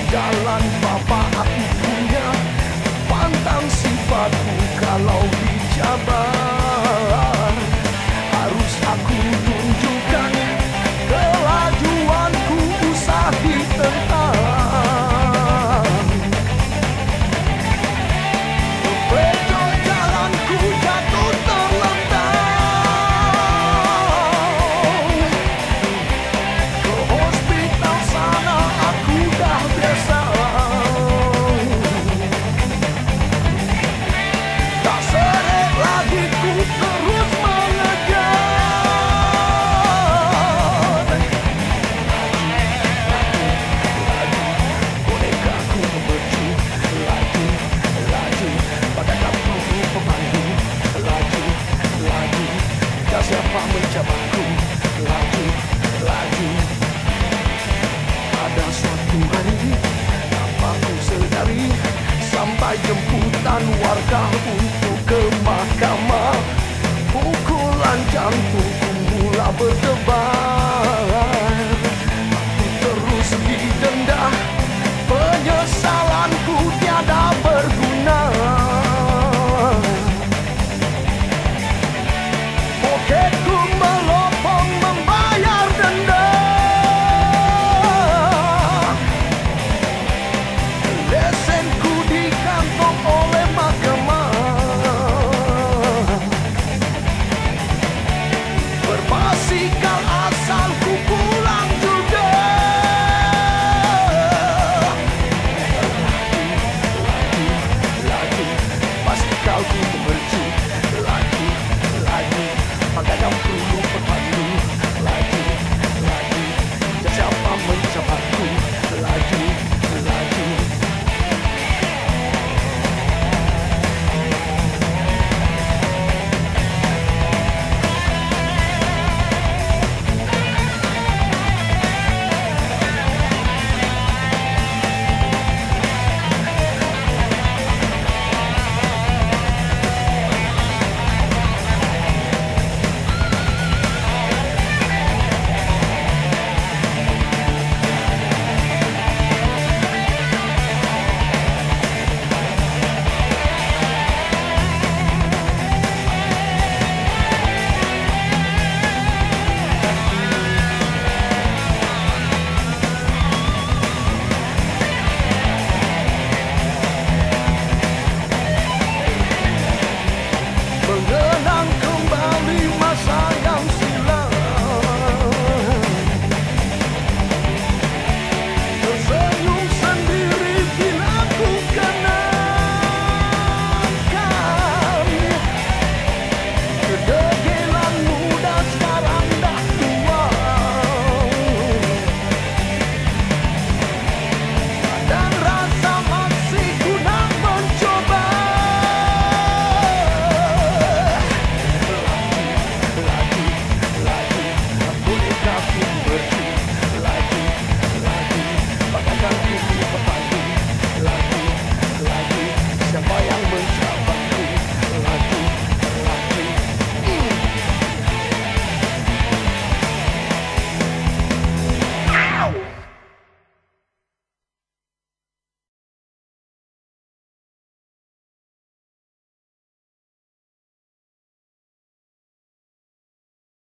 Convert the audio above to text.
jalan bapak aku punya, pantang sifatku kalau dijabar. Harus aku tunjukkan kelajuanku, usah ditentang. Betul jalanku jatuh terlentang. Ke hospital sana aku dah biasa. Tak seret lagi ku terus mengejar. Bonekaku mercu, laju, laju, pada kamu pemandu. Laju, laju, tak siapa menjamahku. Laju, laju. Pada suatu hari tanpa ku sedari, sampai jemputan warga untuk ke mahkamah, pukulan jantungku mula berdebar.